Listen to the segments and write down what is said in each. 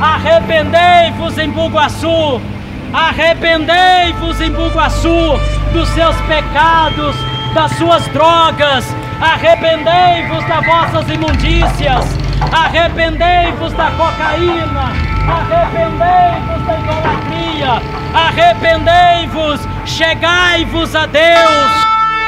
Arrependei-vos em Bugaçu, arrependei-vos em Bugaçu dos seus pecados, das suas drogas, arrependei-vos das vossas imundícias, arrependei-vos da cocaína, arrependei-vos da idolatria, arrependei-vos, chegai-vos a Deus.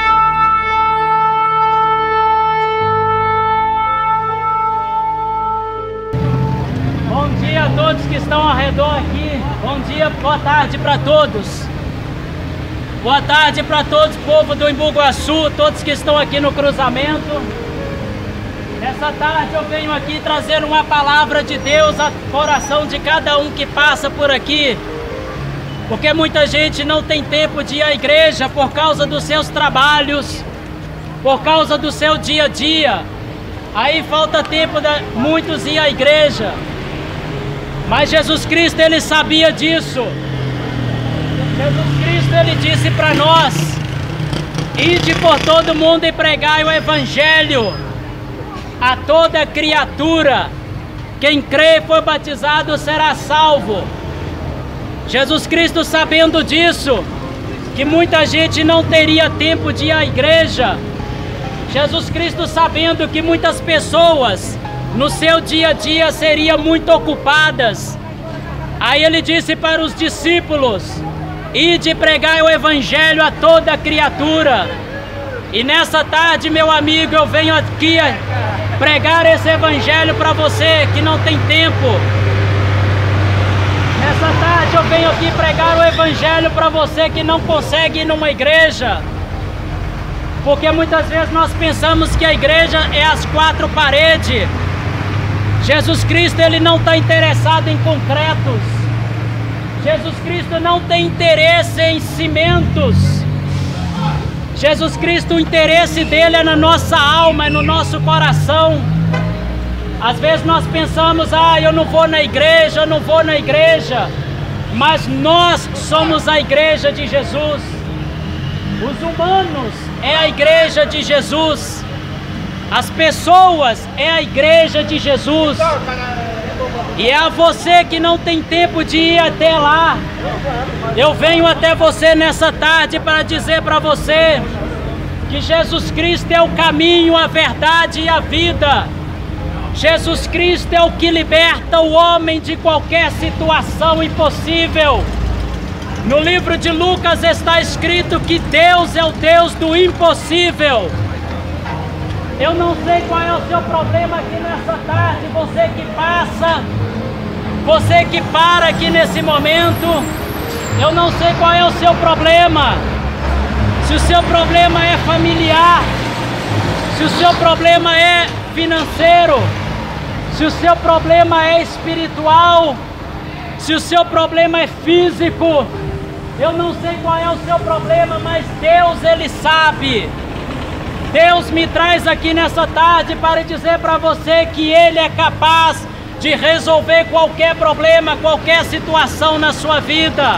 Bom dia a todos que estão ao redor aqui, bom dia, boa tarde para todos. Boa tarde para todos, povo do Embu-Guaçu, todos que estão aqui no cruzamento. Nessa tarde eu venho aqui trazer uma palavra de Deus ao coração de cada um que passa por aqui. Porque muita gente não tem tempo de ir à igreja por causa dos seus trabalhos, por causa do seu dia a dia. Aí falta tempo de muitos ir à igreja. Mas Jesus Cristo, Ele sabia disso. Jesus Cristo, Ele disse para nós: ide por todo mundo e pregai o Evangelho a toda criatura. Quem crê e for batizado será salvo. Jesus Cristo, sabendo disso, que muita gente não teria tempo de ir à igreja, Jesus Cristo, sabendo que muitas pessoas no seu dia a dia seriam muito ocupadas, aí Ele disse para os discípulos: ide pregar o Evangelho a toda criatura. E nessa tarde, meu amigo, eu venho aqui pregar esse Evangelho para você que não tem tempo. Nessa tarde eu venho aqui pregar o Evangelho para você que não consegue ir numa igreja. Porque muitas vezes nós pensamos que a igreja é as quatro paredes. Jesus Cristo, Ele não está interessado em concretos. Jesus Cristo não tem interesse em cimentos. Jesus Cristo, o interesse dele é na nossa alma, é no nosso coração. Às vezes nós pensamos: eu não vou na igreja, eu não vou na igreja. Mas nós somos a igreja de Jesus. Os humanos é a igreja de Jesus. As pessoas é a igreja de Jesus. E é a você que não tem tempo de ir até lá. Eu venho até você nessa tarde para dizer para você que Jesus Cristo é o caminho, a verdade e a vida. Jesus Cristo é o que liberta o homem de qualquer situação impossível. No livro de Lucas está escrito que Deus é o Deus do impossível. Eu não sei qual é o seu problema aqui nessa tarde, você que passa, você que para aqui nesse momento. Eu não sei qual é o seu problema. Se o seu problema é familiar, se o seu problema é financeiro, se o seu problema é espiritual, se o seu problema é físico, eu não sei qual é o seu problema, mas Deus, Ele sabe. Deus me traz aqui nessa tarde para dizer para você que Ele é capaz de resolver qualquer problema, qualquer situação na sua vida.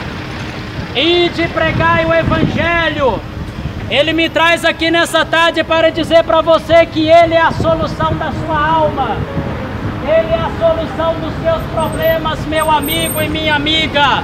E de pregar o Evangelho. Ele me traz aqui nessa tarde para dizer para você que Ele é a solução da sua alma. Ele é a solução dos seus problemas, meu amigo e minha amiga.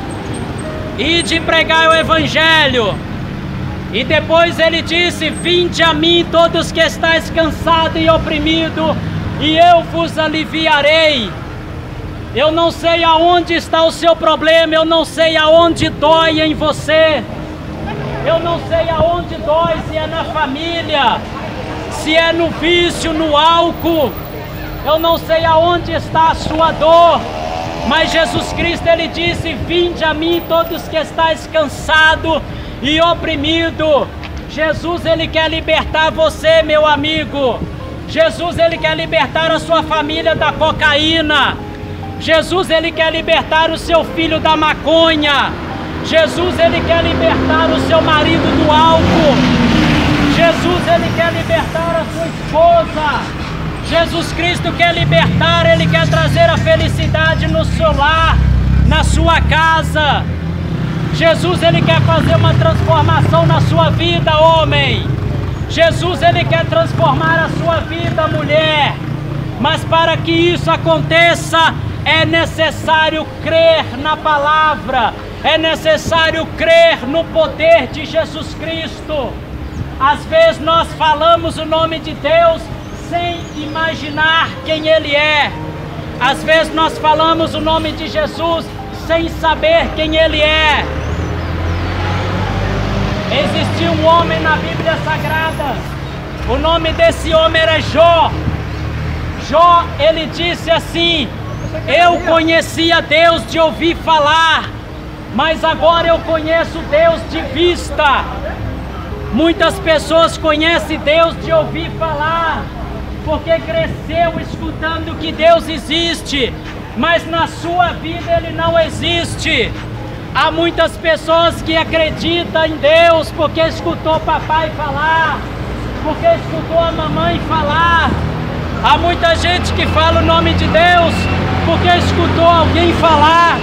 E de pregar o Evangelho. E depois Ele disse: vinde a mim todos que estáis cansados e oprimidos, e eu vos aliviarei. Eu não sei aonde está o seu problema, eu não sei aonde dói em você. Eu não sei aonde dói, se é na família, se é no vício, no álcool. Eu não sei aonde está a sua dor. Mas Jesus Cristo, Ele disse: vinde a mim todos que estáis cansados e oprimido. Jesus, Ele quer libertar você, meu amigo. Jesus, Ele quer libertar a sua família da cocaína. Jesus, Ele quer libertar o seu filho da maconha. Jesus, Ele quer libertar o seu marido do álcool. Jesus, Ele quer libertar a sua esposa. Jesus Cristo quer libertar, Ele quer trazer a felicidade no seu lar, na sua casa. Jesus, Ele quer fazer uma transformação na sua vida, homem. Jesus, Ele quer transformar a sua vida, mulher. Mas para que isso aconteça, É necessário crer na palavra, é necessário crer no poder de Jesus Cristo. Às vezes nós falamos o nome de Deus sem imaginar quem Ele é. Às vezes nós falamos o nome de Jesus sem saber quem Ele é. Existiu um homem na Bíblia Sagrada, o nome desse homem era Jó. Jó, ele disse assim: eu conhecia Deus de ouvir falar, mas agora eu conheço Deus de vista. Muitas pessoas conhecem Deus de ouvir falar, porque cresceu escutando que Deus existe, mas na sua vida Ele não existe. Há muitas pessoas que acreditam em Deus porque escutou papai falar, porque escutou a mamãe falar. Há muita gente que fala o nome de Deus porque escutou alguém falar,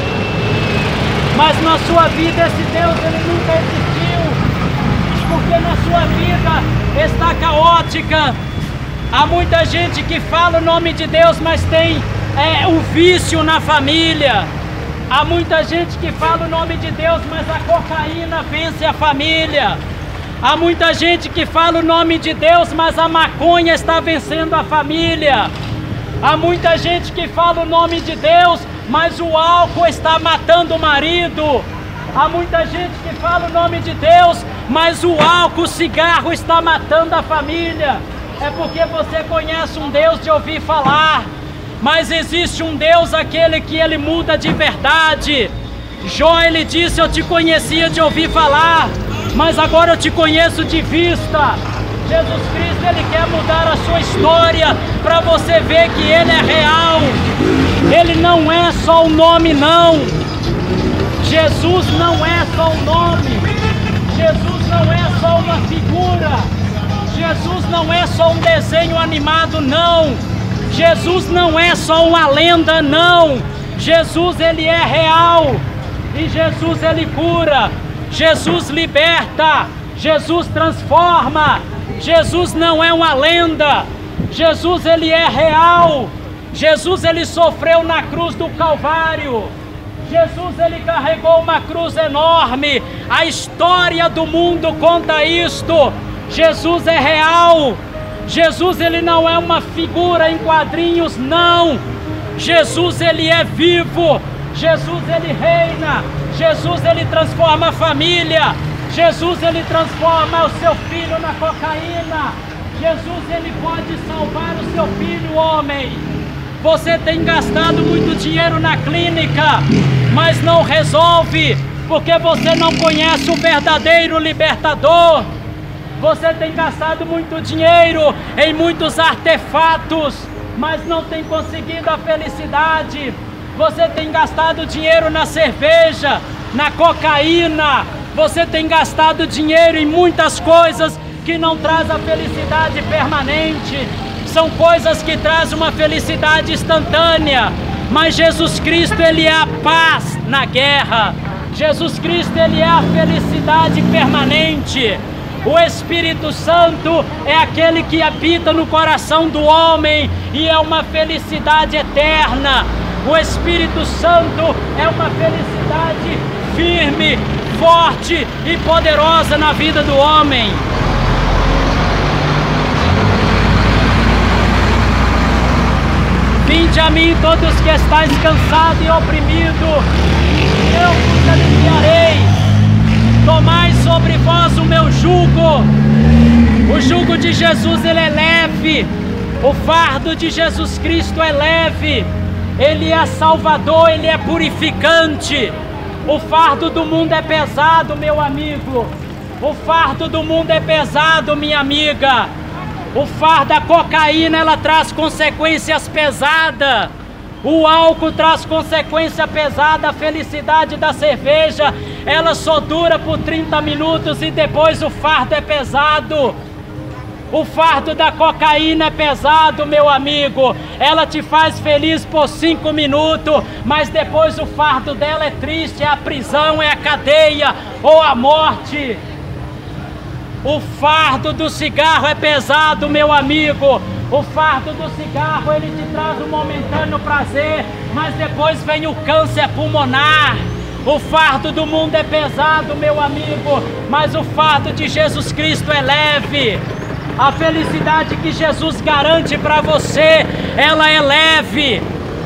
mas na sua vida esse Deus ele nunca existiu, porque na sua vida está caótica. Há muita gente que fala o nome de Deus, mas tem o vício na família. Há muita gente que fala o nome de Deus, mas a cocaína vence a família. Há muita gente que fala o nome de Deus, mas a maconha está vencendo a família. Há muita gente que fala o nome de Deus, mas o álcool está matando o marido. Há muita gente que fala o nome de Deus, mas o álcool, o cigarro está matando a família. É porque você conhece um Deus de ouvir falar, mas existe um Deus, aquele que Ele muda de verdade. Jó, ele disse: eu te conhecia de ouvir falar, mas agora eu te conheço de vista. Jesus Cristo, Ele quer mudar a sua história para você ver que Ele é real. Ele não é só um nome, não. Jesus não é só um nome. Jesus não é só uma figura. Jesus não é só um desenho animado, não. Jesus não é só uma lenda, não. Jesus, Ele é real. E Jesus, Ele cura. Jesus liberta. Jesus transforma. Jesus não é uma lenda. Jesus, Ele é real. Jesus, Ele sofreu na cruz do Calvário. Jesus, Ele carregou uma cruz enorme. A história do mundo conta isto. Jesus é real. Jesus, Ele não é uma figura em quadrinhos, não. Jesus, Ele é vivo. Jesus, Ele reina. Jesus, Ele transforma a família. Jesus, Ele transforma o seu filho na cocaína. Jesus, Ele pode salvar o seu filho, homem. Você tem gastado muito dinheiro na clínica, mas não resolve, porque você não conhece o verdadeiro libertador. Você tem gastado muito dinheiro em muitos artefatos, mas não tem conseguido a felicidade. Você tem gastado dinheiro na cerveja, na cocaína. Você tem gastado dinheiro em muitas coisas que não traz a felicidade permanente. São coisas que trazem uma felicidade instantânea. Mas Jesus Cristo, Ele é a paz na guerra. Jesus Cristo, Ele é a felicidade permanente. O Espírito Santo é aquele que habita no coração do homem e é uma felicidade eterna. O Espírito Santo é uma felicidade firme, forte e poderosa na vida do homem. Vinde a mim todos que estáis cansados e oprimidos, eu vos aliviarei. Tomai sobre vós o meu jugo. O jugo de Jesus, ele é leve. O fardo de Jesus Cristo é leve. Ele é salvador, ele é purificante. O fardo do mundo é pesado, meu amigo. O fardo do mundo é pesado, minha amiga. O fardo da cocaína, ela traz consequências pesadas. O álcool traz consequência pesada. A felicidade da cerveja, ela só dura por 30 minutos e depois o fardo é pesado. O fardo da cocaína é pesado, meu amigo. Ela te faz feliz por 5 minutos, mas depois o fardo dela é triste, é a prisão, é a cadeia ou a morte. O fardo do cigarro é pesado, meu amigo. O fardo do cigarro, ele te traz um momentâneo prazer, mas depois vem o câncer pulmonar. O fardo do mundo é pesado, meu amigo, mas o fardo de Jesus Cristo é leve. A felicidade que Jesus garante para você, ela é leve,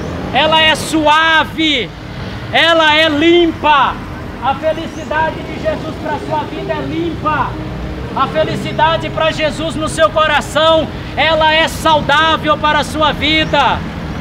ela é suave, ela é limpa. A felicidade de Jesus para sua vida é limpa. A felicidade para Jesus no seu coração, ela é saudável para a sua vida.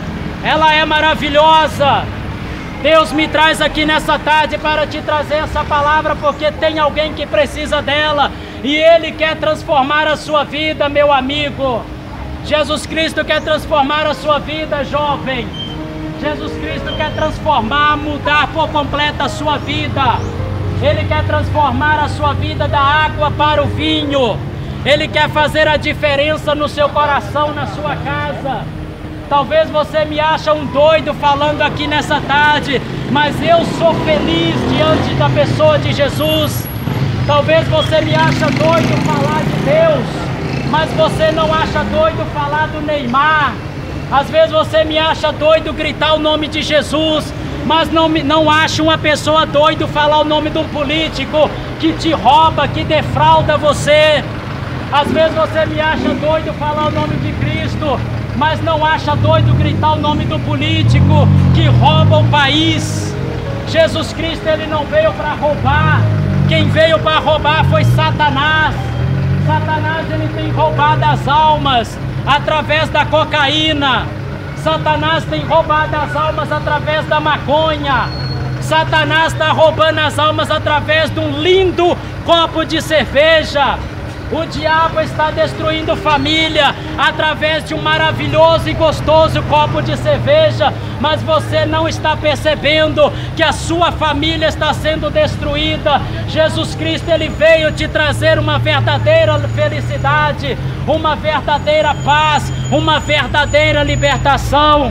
Ela é maravilhosa. Deus me traz aqui nessa tarde para te trazer essa palavra, porque tem alguém que precisa dela e Ele quer transformar a sua vida, meu amigo. Jesus Cristo quer transformar a sua vida, jovem. Jesus Cristo quer transformar, mudar por completo a sua vida. Ele quer transformar a sua vida da água para o vinho. Ele quer fazer a diferença no seu coração, na sua casa. Talvez você me ache um doido falando aqui nessa tarde, mas eu sou feliz diante da pessoa de Jesus. Talvez você me ache doido falar de Deus, mas você não acha doido falar do Neymar. Às vezes você me acha doido gritar o nome de Jesus, mas não acha uma pessoa doido falar o nome de um político que te rouba, que defrauda você. Às vezes você me acha doido falar o nome de Cristo, mas não acha doido gritar o nome do político que rouba o país. Jesus Cristo, ele não veio para roubar. Quem veio para roubar foi Satanás. Satanás, ele tem roubado as almas através da cocaína. Satanás tem roubado as almas através da maconha. Satanás está roubando as almas através de um lindo copo de cerveja. O diabo está destruindo família através de um maravilhoso e gostoso copo de cerveja, mas você não está percebendo que a sua família está sendo destruída. Jesus Cristo, ele veio te trazer uma verdadeira felicidade, uma verdadeira paz, uma verdadeira libertação.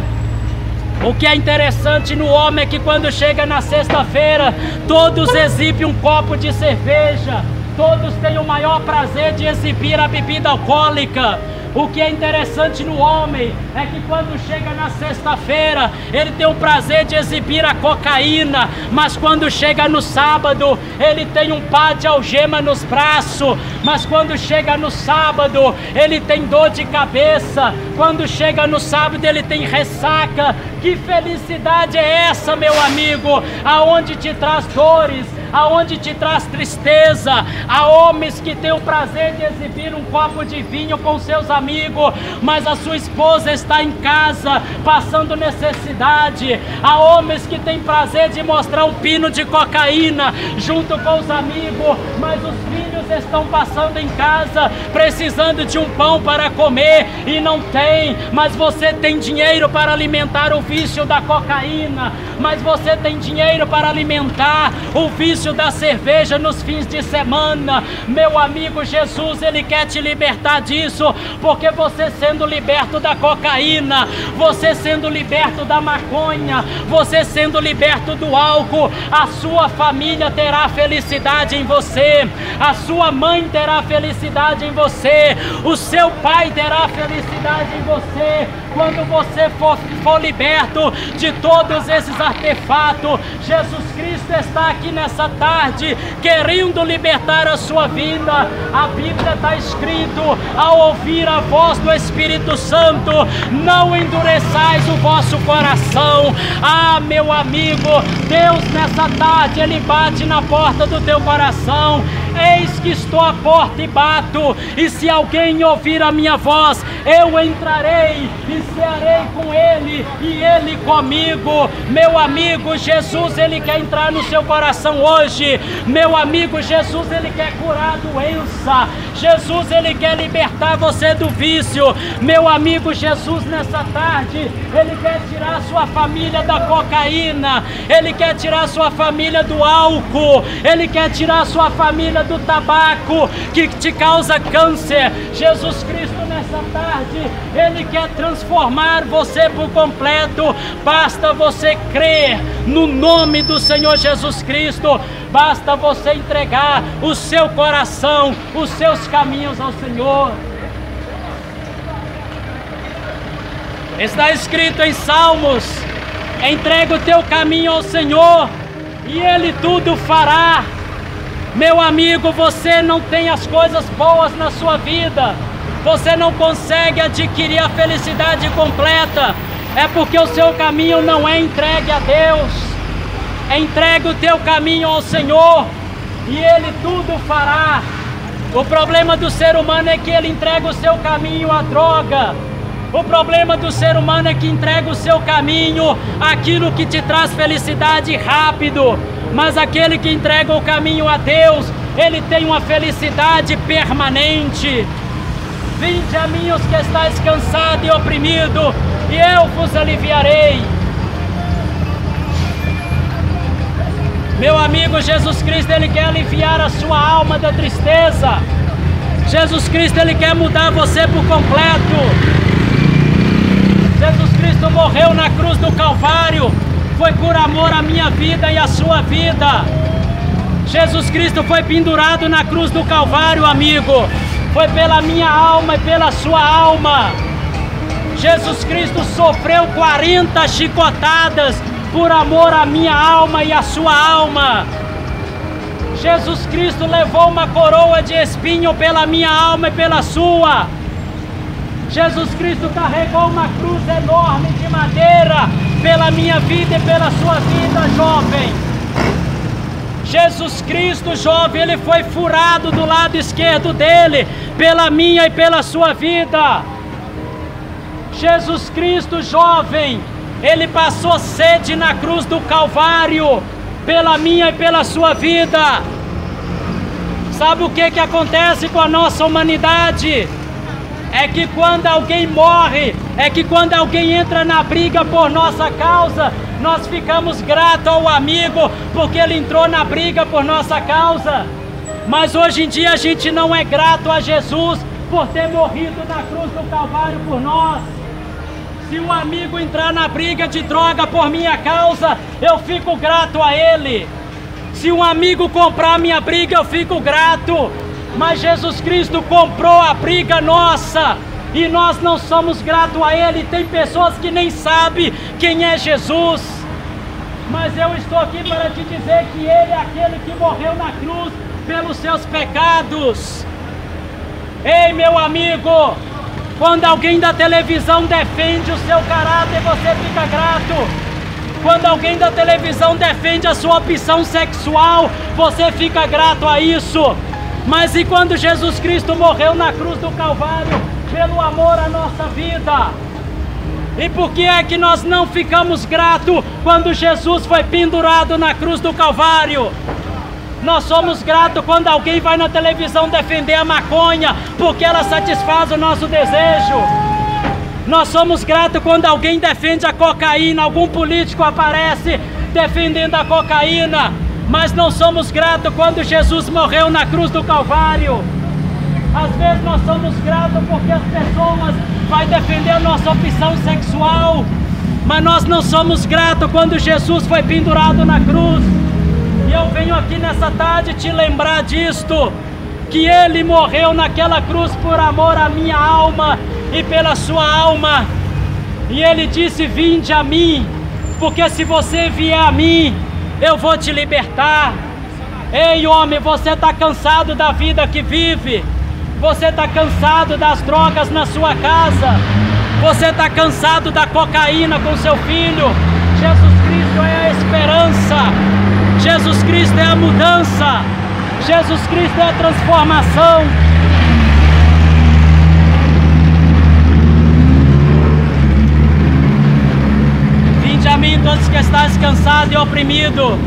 O que é interessante no homem é que quando chega na sexta-feira, todos exibem um copo de cerveja. Todos têm o maior prazer de exibir a bebida alcoólica. O que é interessante no homem é que quando chega na sexta-feira, ele tem o prazer de exibir a cocaína, mas quando chega no sábado, ele tem um par de algema nos braços, mas quando chega no sábado, ele tem dor de cabeça, quando chega no sábado, ele tem ressaca. Que felicidade é essa, meu amigo? Aonde te traz dores, aonde te traz tristeza. Há homens que têm o prazer de exibir um copo de vinho com seus amigos, mas a sua esposa está em casa passando necessidade. Há homens que têm prazer de mostrar um pino de cocaína junto com os amigos, mas os filhos estão passando em casa precisando de um pão para comer e não tem. Mas você tem dinheiro para alimentar o vício da cocaína, mas você tem dinheiro para alimentar o vício da cerveja nos fins de semana. Meu amigo, Jesus, ele quer te libertar disso, porque você sendo liberto da cocaína, você sendo liberto da maconha, você sendo liberto do álcool, a sua família terá felicidade em você, a sua mãe terá felicidade em você, o seu pai terá felicidade em você. Quando você for liberto de todos esses artefatos, Jesus Cristo está aqui nessa tarde querendo libertar a sua vida. A Bíblia está escrito: ao ouvir a voz do Espírito Santo, não endureçais o vosso coração. Ah, meu amigo, Deus nessa tarde, ele bate na porta do teu coração. Eis que estou à porta e bato, e se alguém ouvir a minha voz, eu entrarei e cearei com ele e ele comigo. Meu amigo, Jesus, ele quer entrar no seu coração hoje. Meu amigo, Jesus, ele quer curar a doença. Jesus, ele quer libertar você do vício. Meu amigo, Jesus, nessa tarde, ele quer tirar a sua família da cocaína, ele quer tirar a sua família do álcool, ele quer tirar a sua família do tabaco que te causa câncer. Jesus Cristo nessa tarde, ele quer transformar você por completo. Basta você crer no nome do Senhor Jesus Cristo, basta você entregar o seu coração, os seus caminhos ao Senhor. Está escrito em Salmos: entrega o teu caminho ao Senhor e Ele tudo fará. Meu amigo, você não tem as coisas boas na sua vida, você não consegue adquirir a felicidade completa, é porque o seu caminho não é entregue a Deus. Entregue o teu caminho ao Senhor e Ele tudo fará. O problema do ser humano é que ele entrega o seu caminho à droga. O problema do ser humano é que entrega o seu caminho àquilo que te traz felicidade rápido. Mas aquele que entrega o caminho a Deus, ele tem uma felicidade permanente. Vinde a mim os que estáis cansado e oprimido, e eu vos aliviarei. Meu amigo, Jesus Cristo, Ele quer aliviar a sua alma da tristeza. Jesus Cristo, Ele quer mudar você por completo. Jesus Cristo morreu na cruz do Calvário, foi por amor à minha vida e à sua vida. Jesus Cristo foi pendurado na cruz do Calvário, amigo, foi pela minha alma e pela sua alma. Jesus Cristo sofreu 40 chicotadas por amor à minha alma e à sua alma. Jesus Cristo levou uma coroa de espinho pela minha alma e pela sua. Jesus Cristo carregou uma cruz enorme de madeira pela minha vida e pela sua vida, jovem. Jesus Cristo, jovem, Ele foi furado do lado esquerdo dele pela minha e pela sua vida. Jesus Cristo, jovem, Ele passou sede na cruz do Calvário pela minha e pela sua vida. Sabe o que acontece com a nossa humanidade? É que quando alguém morre, é que quando alguém entra na briga por nossa causa, nós ficamos gratos ao amigo porque ele entrou na briga por nossa causa. Mas hoje em dia a gente não é grato a Jesus por ter morrido na cruz do Calvário por nós. Se um amigo entrar na briga de droga por minha causa, eu fico grato a ele. Se um amigo comprar minha briga, eu fico grato. Mas Jesus Cristo comprou a briga nossa e nós não somos gratos a Ele. Tem pessoas que nem sabem quem é Jesus. Mas eu estou aqui para te dizer que Ele é aquele que morreu na cruz pelos seus pecados. Ei, meu amigo, quando alguém da televisão defende o seu caráter, você fica grato. Quando alguém da televisão defende a sua opção sexual, você fica grato a isso. Mas e quando Jesus Cristo morreu na cruz do Calvário pelo amor à nossa vida? E por que é que nós não ficamos gratos quando Jesus foi pendurado na cruz do Calvário? Nós somos gratos quando alguém vai na televisão defender a maconha, porque ela satisfaz o nosso desejo. Nós somos gratos quando alguém defende a cocaína, algum político aparece defendendo a cocaína. Mas não somos gratos quando Jesus morreu na cruz do Calvário. Às vezes nós somos gratos porque as pessoas vão defender a nossa opção sexual, mas nós não somos gratos quando Jesus foi pendurado na cruz. E eu venho aqui nessa tarde te lembrar disto, que Ele morreu naquela cruz por amor à minha alma e pela sua alma. E Ele disse: vinde a mim, porque se você vier a mim, eu vou te libertar. Ei, homem, você está cansado da vida que vive? Você está cansado das drogas na sua casa? Você está cansado da cocaína com seu filho? Jesus Cristo é a esperança. Jesus Cristo é a mudança. Jesus Cristo é a transformação. Vinde a mim todos que estáis cansados e oprimidos.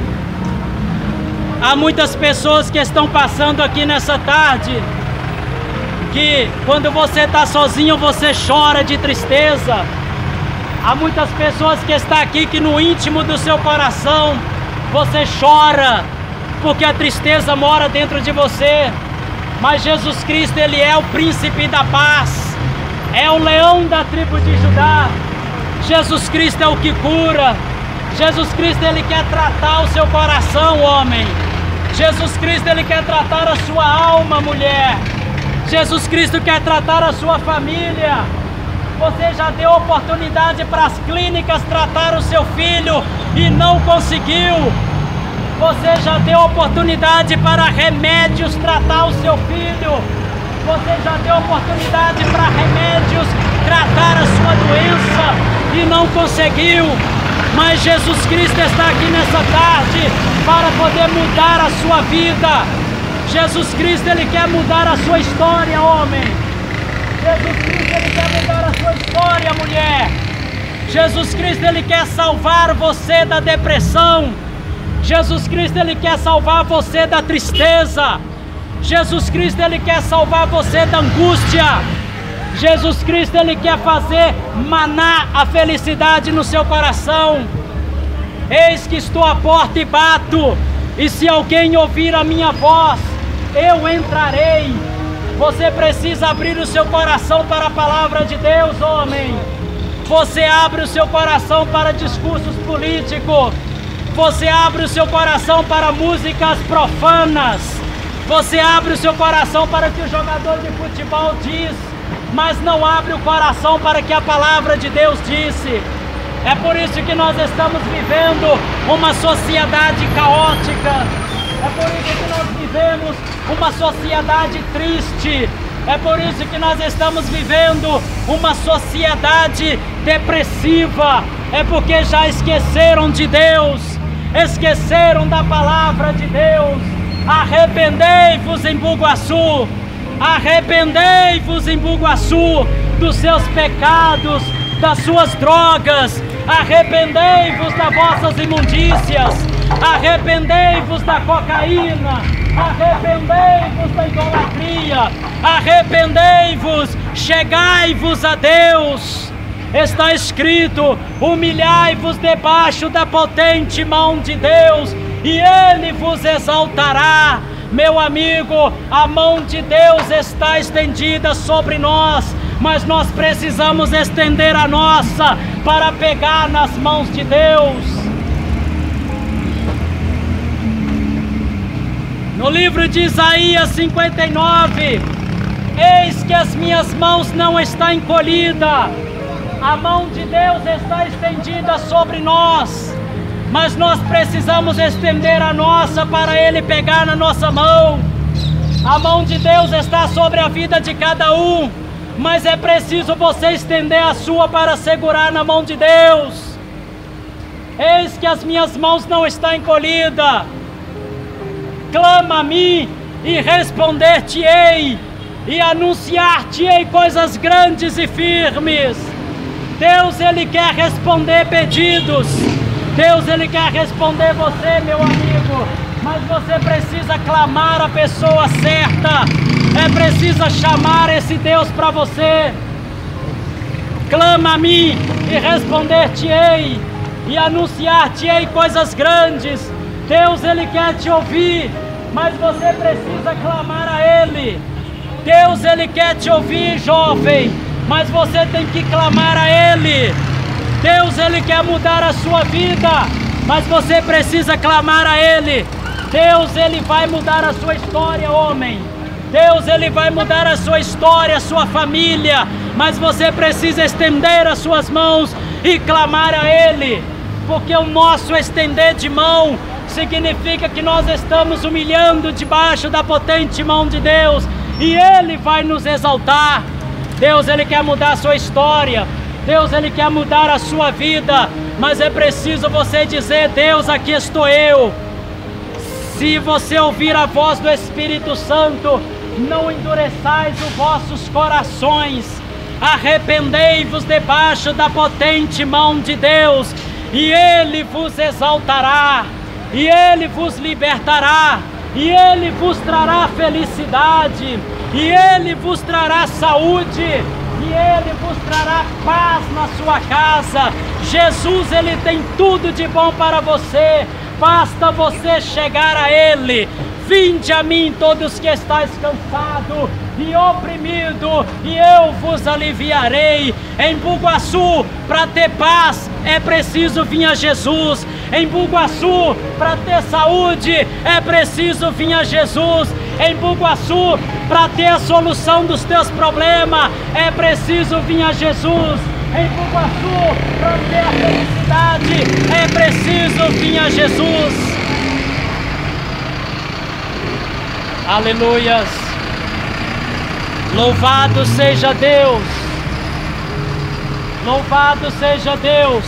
Há muitas pessoas que estão passando aqui nessa tarde, que quando você está sozinho você chora de tristeza. Há muitas pessoas que estão aqui que no íntimo do seu coração você chora, porque a tristeza mora dentro de você. Mas Jesus Cristo, Ele é o príncipe da paz, é o leão da tribo de Judá. Jesus Cristo é o que cura. Jesus Cristo, Ele quer tratar o seu coração, homem. Jesus Cristo, Ele quer tratar a sua alma, mulher. Jesus Cristo quer tratar a sua família. Você já deu oportunidade para as clínicas tratar o seu filho e não conseguiu. Você já deu oportunidade para remédios tratar o seu filho. Você já deu oportunidade para remédios tratar a sua doença e não conseguiu. Mas Jesus Cristo está aqui nessa tarde para poder mudar a sua vida. Jesus Cristo, Ele quer mudar a sua história, homem. Jesus Cristo, Ele quer mudar a sua história, mulher. Jesus Cristo, Ele quer salvar você da depressão. Jesus Cristo, Ele quer salvar você da tristeza. Jesus Cristo, Ele quer salvar você da angústia. Jesus Cristo, Ele quer fazer manar a felicidade no seu coração. Eis que estou à porta e bato, e se alguém ouvir a minha voz, eu entrarei. Você precisa abrir o seu coração para a palavra de Deus, homem. Você abre o seu coração para discursos políticos. Você abre o seu coração para músicas profanas. Você abre o seu coração para o que o jogador de futebol diz, mas não abre o coração para o que a palavra de Deus disse. É por isso que nós estamos vivendo uma sociedade caótica. É por isso que nós vivemos uma sociedade triste. É por isso que nós estamos vivendo uma sociedade depressiva. É porque já esqueceram de Deus, esqueceram da palavra de Deus. Arrependei-vos em Bugaçu, arrependei-vos em Bugaçu dos seus pecados, das suas drogas, arrependei-vos das vossas imundícias, arrependei-vos da cocaína, arrependei-vos da idolatria, arrependei-vos, chegai-vos a Deus. Está escrito: humilhai-vos debaixo da potente mão de Deus, e Ele vos exaltará. Meu amigo, a mão de Deus está estendida sobre nós, mas nós precisamos estender a nossa para pegar nas mãos de Deus. No livro de Isaías 59, eis que as minhas mãos não estão encolhidas. A mão de Deus está estendida sobre nós, mas nós precisamos estender a nossa para Ele pegar na nossa mão. A mão de Deus está sobre a vida de cada um, mas é preciso você estender a sua para segurar na mão de Deus. Eis que as minhas mãos não estão encolhidas. Clama a mim e responder-te-ei, e anunciar-te-ei coisas grandes e firmes. Deus, Ele quer responder pedidos. Deus, Ele quer responder você, meu amigo, mas você precisa clamar a pessoa certa. É preciso chamar esse Deus para você. Clama a mim e responder-te-ei, e anunciar-te-ei coisas grandes. Deus, Ele quer te ouvir, mas você precisa clamar a Ele. Deus, Ele quer te ouvir, jovem, mas você tem que clamar a Ele. Deus, Ele quer mudar a sua vida, mas você precisa clamar a Ele. Deus, Ele vai mudar a sua história, homem. Deus, Ele vai mudar a sua história, a sua família, mas você precisa estender as suas mãos e clamar a Ele, porque o nosso estender de mão significa que nós estamos humilhando debaixo da potente mão de Deus, e Ele vai nos exaltar. Deus, Ele quer mudar a sua história. Deus, Ele quer mudar a sua vida, mas é preciso você dizer: Deus, aqui estou eu. Se você ouvir a voz do Espírito Santo, não endureçais os vossos corações. Arrependei-vos debaixo da potente mão de Deus, e Ele vos exaltará, e Ele vos libertará, e Ele vos trará felicidade, e Ele vos trará saúde, e Ele vos trará paz na sua casa. Jesus, Ele tem tudo de bom para você, basta você chegar a Ele. Vinde a mim todos que estáis cansados e oprimido, e eu vos aliviarei. Em Bugaçu, para ter paz, é preciso vir a Jesus. Em Bugaçu, para ter saúde, é preciso vir a Jesus. em Bugaçu para ter a solução dos teus problemas. É preciso vir a Jesus. Em Bugaçu para ter a felicidade. É preciso vir a Jesus. Aleluias. Louvado seja Deus. Louvado seja Deus.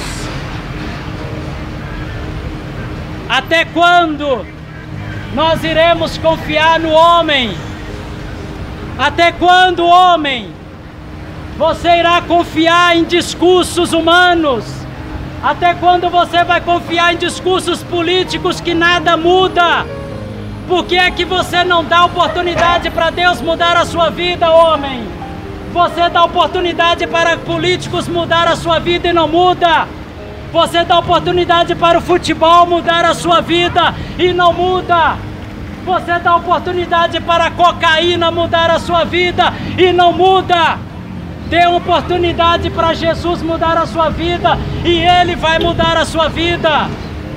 Até quando nós iremos confiar no homem? Até quando, homem, você irá confiar em discursos humanos? Até quando você vai confiar em discursos políticos que nada muda? Por que é que você não dá oportunidade para Deus mudar a sua vida, homem? Você dá oportunidade para políticos mudar a sua vida e não muda. Você dá oportunidade para o futebol mudar a sua vida e não muda. Você dá oportunidade para a cocaína mudar a sua vida e não muda. Dê oportunidade para Jesus mudar a sua vida e Ele vai mudar a sua vida.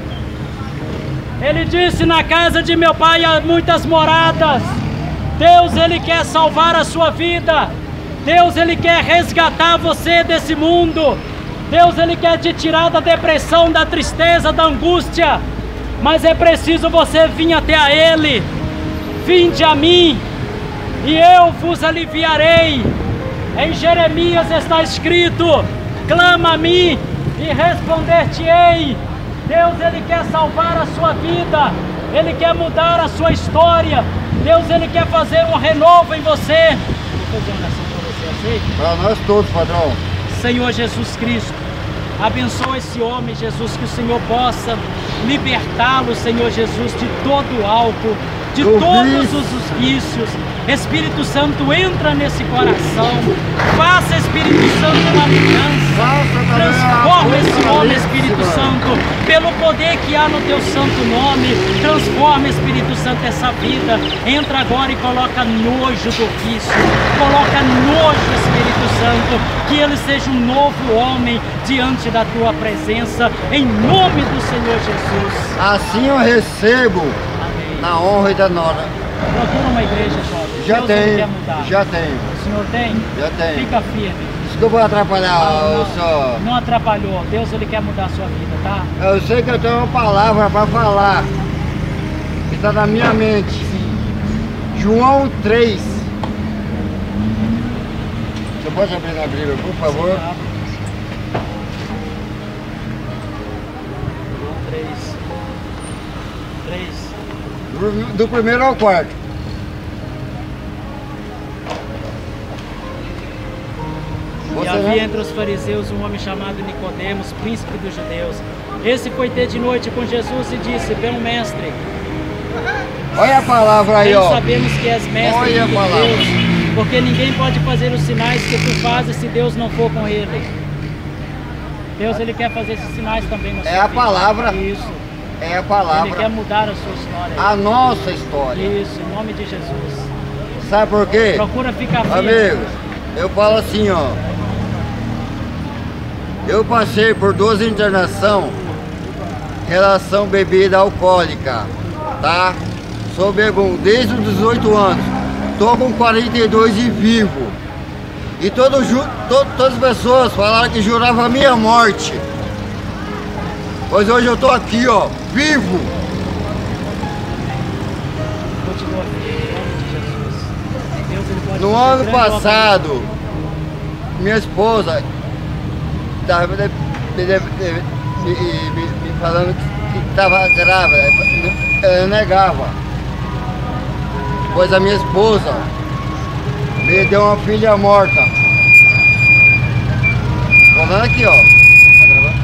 Ele disse: na casa de meu pai há muitas moradas. Deus, Ele quer salvar a sua vida. Deus, Ele quer resgatar você desse mundo. Deus, Ele quer te tirar da depressão, da tristeza, da angústia. Mas é preciso você vir até a Ele. Vinde a mim e eu vos aliviarei. Em Jeremias está escrito: clama a mim e responder-te-ei. Deus, Ele quer salvar a sua vida. Ele quer mudar a sua história. Deus, Ele quer fazer um renovo em você. Vou fazer uma oração para você, aceita? Para nós todos, padrão. Senhor Jesus Cristo, abençoa esse homem, Jesus, que o Senhor possa libertá-lo, Senhor Jesus, de todo o álcool, de todos os vícios. Espírito Santo, entra nesse coração. Faça, Espírito Santo, uma mudança. Transforma esse homem, Espírito Santo, pelo poder que há no teu santo nome. Transforma, Espírito Santo, essa vida. Entra agora e coloca nojo do vício. Coloca nojo, Espírito Santo, que ele seja um novo homem diante da tua presença, em nome do Senhor Jesus. Assim eu recebo. Amém. Na honra e da nora. Procura uma igreja, jovem. Já Deus, tem, Ele quer mudar. já tem. O senhor tem? Já tem. Fica firme. Desculpa atrapalhar Não, o senhor. não atrapalhou. Deus, Ele quer mudar a sua vida, tá? Eu sei que eu tenho uma palavra para falar. Que está na minha mente. Sim. João 3. Você pode abrir na Bíblia, por favor? Sim, abre. João 3. 3. Do primeiro ao quarto. E havia entre os fariseus um homem chamado Nicodemos, príncipe dos judeus. Esse foi ter de noite com Jesus e disse: bem, mestre, Olha a palavra aí, bem ó. sabemos que és mestre Olha a de palavra. Deus, porque ninguém pode fazer os sinais que tu fazes se Deus não for com ele. Deus, Ele quer fazer esses sinais também na sua É a vida. palavra. Isso. É a Ele quer palavra. mudar a sua história. A nossa história. Isso, em nome de Jesus. Sabe por quê? Procura ficar firme. Amigos, eu falo assim, ó. Eu passei por 2 internações, relação bebida alcoólica, tá? Sou bebum desde os 18 anos. Tô com 42 e vivo. E todas as pessoas falaram que juravam a minha morte. Pois hoje eu tô aqui, ó, vivo. Continua firme, em nome de Jesus. Deus, Ele pode No fazer ano grande obra. passado, minha esposa estava me falando que estava grávida. Ela negava. Pois a minha esposa me deu uma filha morta. Falando aqui, ó. Tá gravando?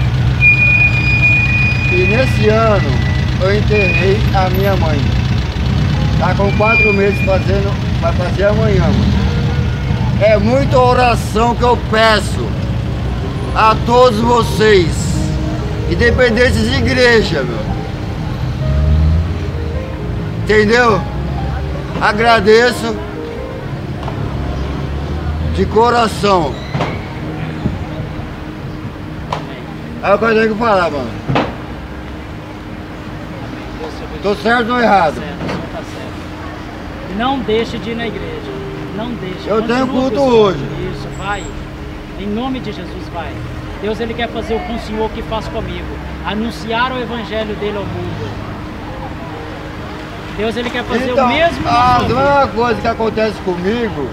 E nesse ano eu enterrei a minha mãe. Tá com 4 meses fazendo, vai fazer amanhã, mano. É muita oração que eu peço a todos vocês, independentes de igreja, meu. Entendeu? Agradeço de coração. É o que eu tenho que falar, mano. Deus te abençoe. Tô certo ou errado? Certo, o senhor tá certo. Não deixe de ir na igreja. Não deixe. Eu tenho Continua culto com isso. hoje. Isso, vai. Em nome de Jesus, vai. Deus, Ele quer fazer o com o Senhor que faz comigo. Anunciar o evangelho dele ao mundo. Deus, Ele quer fazer Então, o mesmo. a mesma coisa que acontece comigo,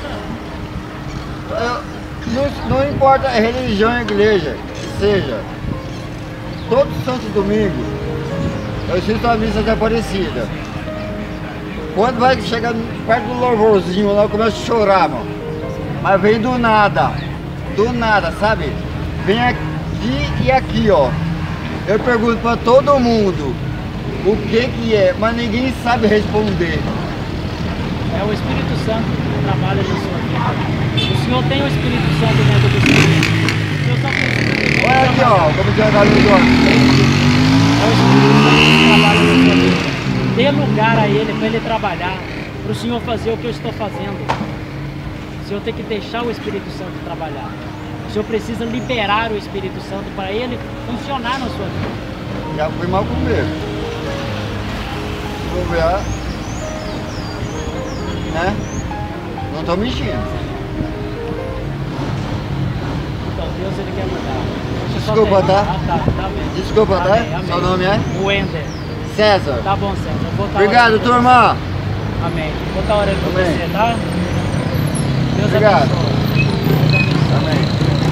não importa a religião e a igreja, seja, todo santo domingo, eu assisto a missa da Aparecida. Quando vai chegar perto do louvorzinho lá, eu começo a chorar, mano. Mas vem do nada, sabe? Vem aqui e aqui, ó. Eu pergunto pra todo mundo o que é, mas ninguém sabe responder. É o Espírito Santo que trabalha na sua vida. O Senhor tem o Espírito Santo dentro do Senhor. O Senhor só precisa. Olha aqui, ó, como tinha dado o É o Espírito Santo que trabalha na sua vida. Dê lugar a Ele, para Ele trabalhar, para o Senhor fazer o que eu estou fazendo. O Senhor tem que deixar o Espírito Santo trabalhar. O Senhor precisa liberar o Espírito Santo para Ele funcionar na sua vida. Já fui mal comigo. Vou ver, né? Não estou mexendo. Então Deus, Ele quer mudar. Desculpa, tá? Tá bem. Desculpa, tá? Amém, amém. Seu nome é? Wender. César. Tá bom, César. Eu vou estar Obrigado, orando. turma. Amém. Vou estar orando por Amém. você, tá? Deus Obrigado. abençoe. Amém.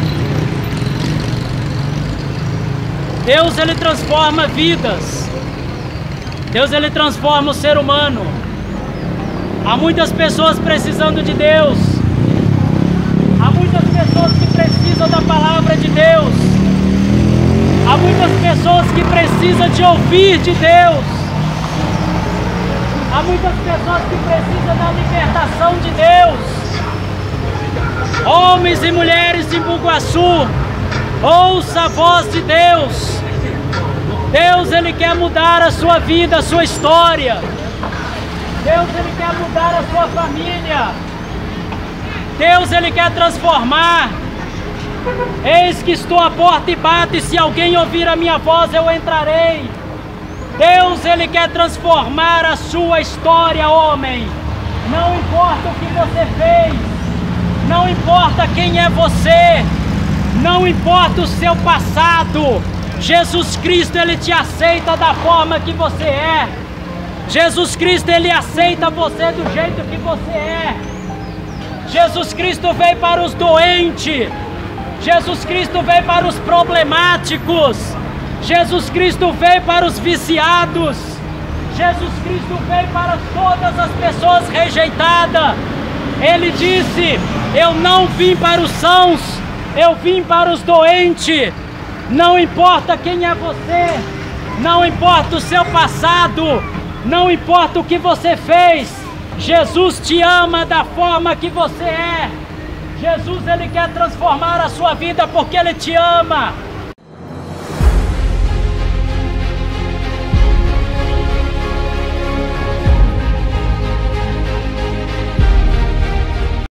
Deus, Ele transforma vidas. Deus, Ele transforma o ser humano. Há muitas pessoas precisando de Deus. Há muitas pessoas que precisam da palavra de Deus. Há muitas pessoas que precisam de ouvir de Deus. Há muitas pessoas que precisam da libertação de Deus. Homens e mulheres de Bugaçu, ouça a voz de Deus. Deus, Ele quer mudar a sua vida, a sua história. Deus, Ele quer mudar a sua família. Deus, Ele quer transformar. Eis que estou à porta e bato, e se alguém ouvir a minha voz, eu entrarei. Deus, Ele quer transformar a sua história, homem. Não importa o que você fez, não importa quem é você, não importa o seu passado. Jesus Cristo, Ele te aceita da forma que você é. Jesus Cristo, Ele aceita você do jeito que você é. Jesus Cristo veio para os doentes. Jesus Cristo veio para os problemáticos. Jesus Cristo veio para os viciados. Jesus Cristo veio para todas as pessoas rejeitadas. Ele disse: eu não vim para os sãos, eu vim para os doentes. Não importa quem é você, não importa o seu passado, não importa o que você fez, Jesus te ama da forma que você é. Jesus, Ele quer transformar a sua vida porque Ele te ama.